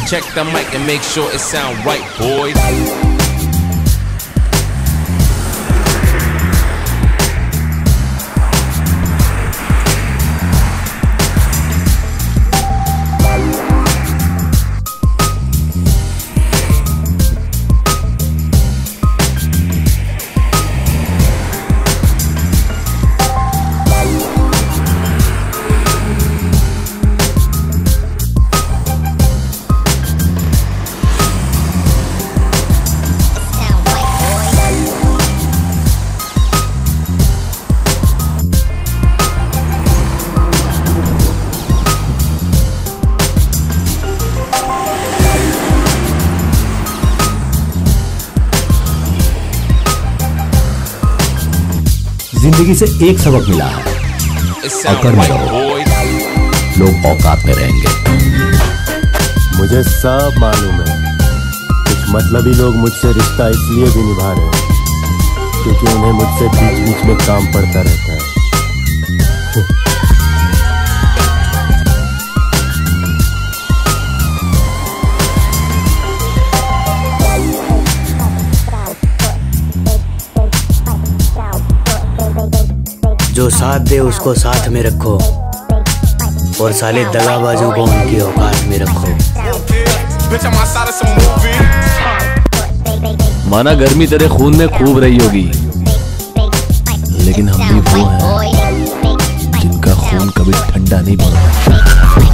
Check the mic and make sure it sound right, boys. जिंदगी से एक सबक मिला है, अकड़ में रहो, लोग औकात में रहेंगे। मुझे सब मालूम है, कुछ मतलबी लोग मुझसे रिश्ता इसलिए भी निभा रहे हैं क्योंकि उन्हें मुझसे बीच बीच में काम पड़ता रहता है। जो साथ दे उसको साथ में रखो और साले दगाबाजों को उनकी औकात में रखो। माना गर्मी तेरे खून में खूब रही होगी, लेकिन हम भी वो हैं जिनका खून कभी ठंडा नहीं पड़ा।